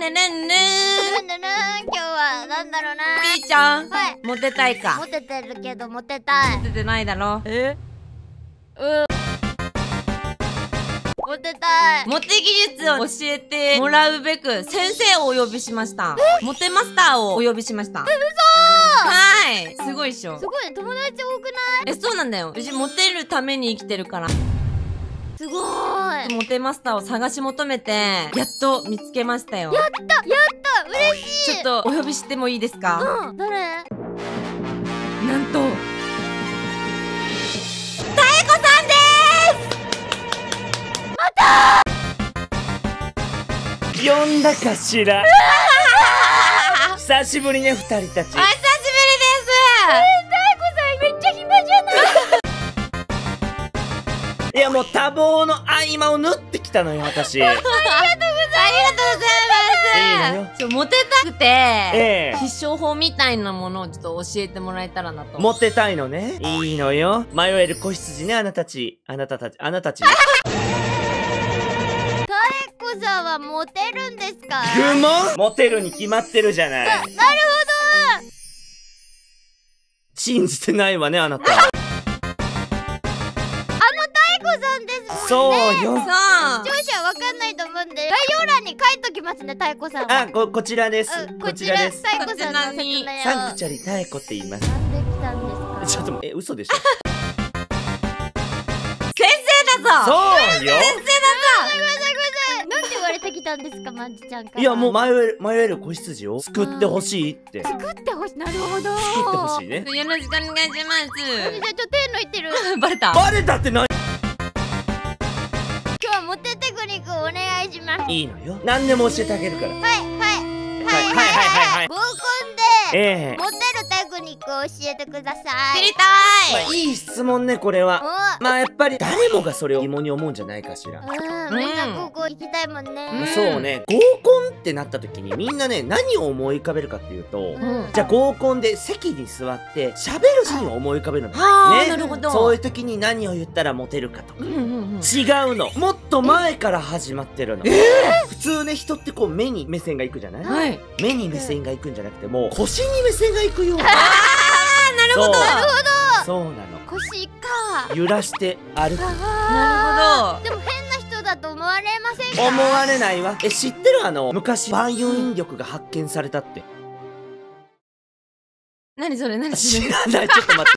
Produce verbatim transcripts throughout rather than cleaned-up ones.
ねねんねなんだな、今日はなんだろうな。 ピーちゃん、 はい。 モテたいか？ モテてるけどモテたい。 モテてないだろ。 え？うん。モテたい。 モテ技術を教えてもらうべく先生をお呼びしました。モテマスターをお呼びしました。 え、嘘ー。はい、すごいっしょ。 すごい、友達多くない？ え、そうなんだよ。うちモテるために生きてるから。 すごーい。 モテマスターを探し求めてやっと見つけましたよ。 やったやった嬉しい。 ちょっとお呼びしてもいいですか？ うん。誰？ なんとタエコさんです。 また呼んだかしら。久しぶりね、二人たち。 お久しぶりです。 タエコさんめっちゃ暇じゃない？ いや、もう多忙の合間を縫ってきたのよ、私。 ありがとうございます。ありがとうございます。 いいのよ。 ちょ、モテたくて、 ええ必勝法みたいなものをちょっと教えてもらえたらなと。 モテたいのね。いいのよ。迷える子羊ね、あなたたち。あなたたち、あなたたち。 タエコさんはモテるんですか？ 愚問？モテるに決まってるじゃない。 なるほど。 信じてないわね、あなた。 さんですもんね。 そうよ。 そう。 視聴者はわかんないと思うんで、概要欄に書いときますね、タエコさんは。 あ、こ、こちらです。 うん、 こちらです。 タエコさんの説明を。 サンクチャリタエコって言います。 なんで来たんですか？ ちょっと待って、え、嘘でしょ？ 先生だぞ。 そうよ。 先生だぞ。 ごめんなさい、ごめんなさい。なんて言われてきたんですか、マンジちゃんから。 いや、もう迷える、迷える子羊を救ってほしいって。救作ってほしい。なるほど。 ってほしいね。 よろしくお願いします。 じゃあちょっと手抜いてる。 バレた。 バレたって何？ 今日はモテテクニックをお願いします。 いいのよ。何でも教えてあげるから。 はい、はい。はい、はい、 はいはいはい。 合コンで、 ええモテるテクニックを教えてください。 知りたまあ、 い。 いい質問ね、これは。 おまあ、やっぱり誰もがそれを疑問に思うんじゃないかしら。 うん、みんな高校行きたいもんね。 うんそうね、合コンってなった時にみんなね、何を思い浮かべるかっていうと、 うんじゃあ合コンで席に座って喋るシーンを思い浮かべるの。 はあ、 ねなるほど。 そういう時に何を言ったらモテるかとか。 うんうんうん。 違うの。もっと前から始まってるの。普通ね、人ってこう目に目線が行くじゃない、 はい。 目に目線が行くんじゃなくてもう腰に目線が行くような。 あー、なるほど。 そうなるほそうなの。 腰か。 揺らして歩く。 あーでも変な人だと思われませんか？ 思われないわ。え、知ってる？あの、昔、万有引力が発見されたって。 ど。何それ何それ。 知らない。ちょっと待って。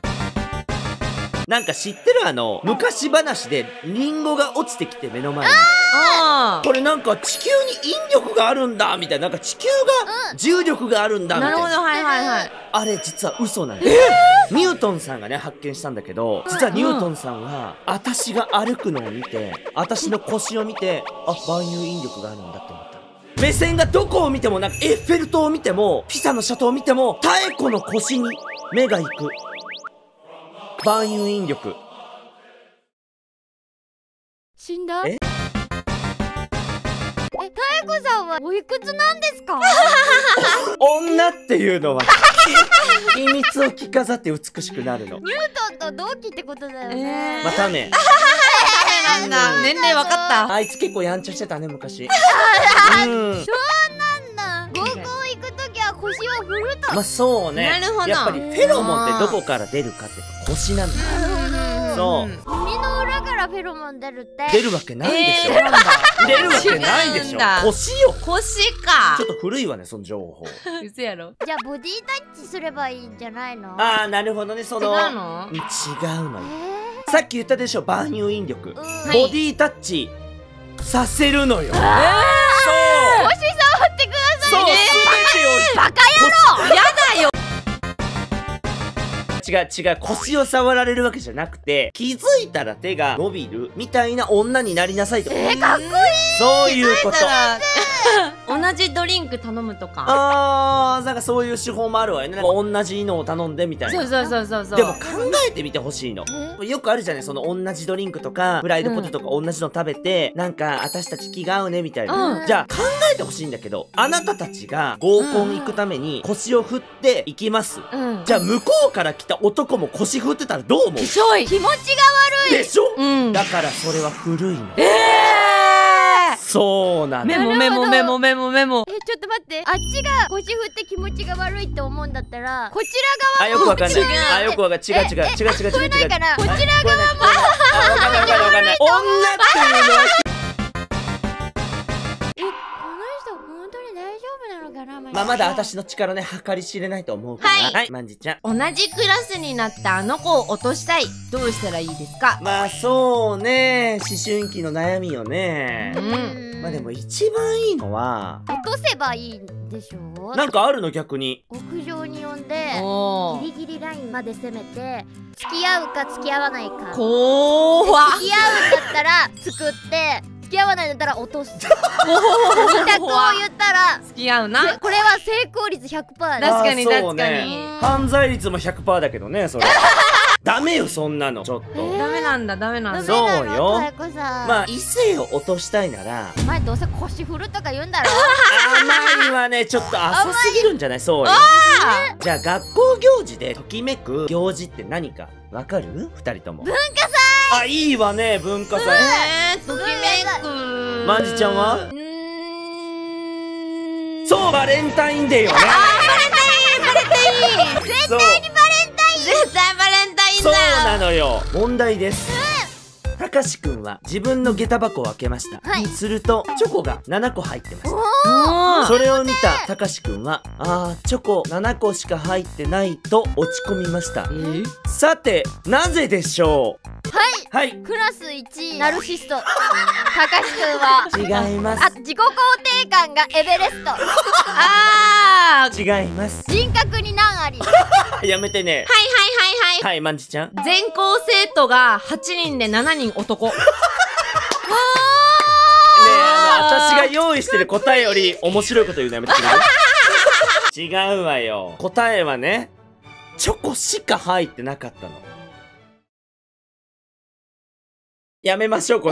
なんか知ってる？あの、昔話でリンゴが落ちてきて目の前に。 あこれなんか地球に引力があるんだみたいな。なんか地球が重力があるんだあ。 みたいな。 なるほど、はいはいはい。 あれ実は嘘なんです。ニュートンさんがね、発見したんだけど、実はニュートンさんは、私が歩くのを見て、私の腰を見て、あ、万有引力があるんだって思った。目線がどこを見ても、なんかエッフェル塔を見ても、ピサの斜塔を見ても、タエコの腰に目が行く。万有引力。 死んだ？ ええ、タエコさんはおいくつなんですか？ 女っていうのは、秘密を着飾って美しくなるの。 ニュートンと同期ってことだよね。 えーまたね、 なんだ、年齢わかった。 あいつ結構やんちゃしてたね、昔。うん。 なんだ。合コン行くときは腰を振ると。 まあそうね。 なるほどやっぱりフェロモンってどこから出るかって腰なんだよ。そう耳の裏からフェロモン出るって。 出るわけないでしょ。 えーなんだ出るわけないでしょ違うんだ。 腰よ。 腰かちょっと古いわね、その情報。 嘘やろ。 じゃあボディタッチすればいいんじゃないの？ ああ、なるほどね、そ違うの。 の違うのよ。 えさっき言ったでしょ、万有引力。ボー、うん。 はいディタッチさせるのよ。そう。 腰触ってくだそう、 さいね。 すべてを。 バカ野郎。 やだよ。 違う違う、腰を触られるわけじゃなくて、気づいたら手が伸びるみたいな女になりなさいってこと。 えー、かっこいい。 そういうこと。 だから同じドリンク頼むとか。 あー、なんかそういう手法もあるわよね。なんか同じのを頼んでみたいな。 そうそうそうそうそう。 でも考えてみてほしいの。よくあるじゃない、その同じドリンクとか、フライドポテトとか同じの食べて、なんか私たち気が合うねみたいな。 うんじゃあ考えてほしいんだけど、あなたたちが合コン行くために腰を振って行きます。 うん。 じゃあ向こうから来た男も腰振ってたらどう思う？ きしょい。 気持ちが悪い。 でしょ、 うん。 だからそれは古いの。 ええー。 そうなの。 メモメモメモメモメモ。 え、ちょっと待って、あっちが腰振って気持ちが悪いって思うんだったら、こちら側もあ、よくわかんない。 違うあ、よくわかんない。違う違う違う違う違う違う。 聞こえないかな、こちら側も。 あ、わかんないわかんないわかんない。女っていうのはえ、この人本当に大丈夫なのかな。 まあまだ私の力ね計り知れないと思うから。 はいはい、まんじちゃん。 同じクラスになったあの子を落としたい。どうしたらいいですか？ まあそうね、思春期の悩みよね。 うん。 まあでも一番いいのは落とせばいいんでしょう。 なんかあるの逆に。 屋上に呼んでおー。 ギリギリラインまで攻めて付き合うか付き合わないか。 こーわ。 付き合うんだったら作って付き合わないんだったら落とす。二択を言ったら付き合うな。 これは成功率 ひゃくパーセント確かにあー確かそうねに。 犯罪率も ひゃくパーセント だけどね、それ。ダメよ、そんなの。ちょっと。 えーダメなんだダメなんだ。 そうダメなのよ妙子さん。 まあ、異性を落としたいなら、 お前どうせ腰振るとか言うんだろ。 甘いはね、ちょっと浅すぎるんじゃない？そうよ。じゃあ、学校行事でときめく行事って何かわかる？二人とも。文化祭。あ、いいわね、文化祭。 えー、ときめく。 まんじちゃんは？ うーん。 そう、バレンタインデーよね。 絶対にバレンタイン絶対バレンタインだそうよ。 なのよ。問題です。たかしくんは自分の下駄箱を開けました。 はいすると、チョコがななこ入ってました。 もうそれを見たたかしくんは、あー、チョコななこしか入ってないと落ち込みました。 えさて、なぜでしょう？ はい。 はい。 クラスいちいナルシストたかしくんは違いまあ、自己肯定感がエベレスト。 あー。 す。違います。 人格に難あり。 やめてね。 はいはいはいはい。 はい、まんじちゃん。 全校生徒がはちにんでしちにん男。 ねえ、あの、私が用意してる答えより面白いこと言うのやめてくれる？違うわよ。答えはね、チョコしか入ってなかったの。やめましょう、これ。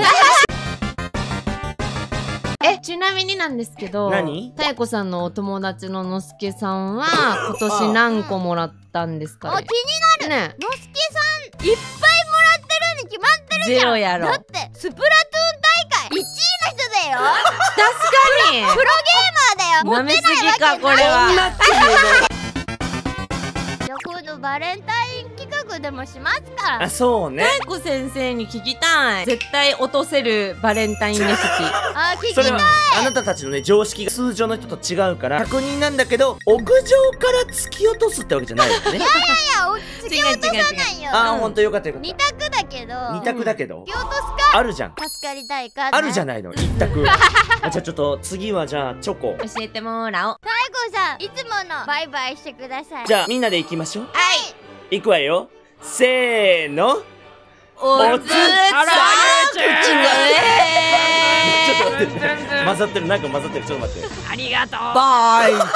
え、ちなみになんですけど、 何？ たえこさんのお友達ののすけさんは今年何個もらったんですかあ、 ね気になる。 ね。 のすけさんいっぱいもらってるに決まってるじゃん。 ゼロやろ。 だってスプラトゥーン大会いちいの人だよ。 確かにプロゲーマーだよ。 舐めすぎか、これは。 女っていうの。 じゃあ今度バレンタイン企画でもしますか。 あ、そうね。 たえこ先生に聞きたい。絶対落とせるバレンタインレシピ。 あ、聞きたい。 それはあなたたちのね常識が通常の人と違うから確認なんだけど、屋上から突き落とすってわけじゃないよね。 いや、お突き落とさないよ。 あー、ほんとよかったよかっ二択だけど。 た。二択だけど突き落とすかあるじゃん。 助かりたいか、ね。 あるじゃん。 ないの一択。あ、じゃあちょっと次はじゃあチョコ。 教えてもらおう。 太鼓さん、いつものバイバイしてください。 じゃあみんなで行きましょう。 はい行くわよ。せーの。 おつつあら口ちょっと待って。 え混ざってる、なんか混ざってる。ちょっと待って。 ありがとう。 バイ。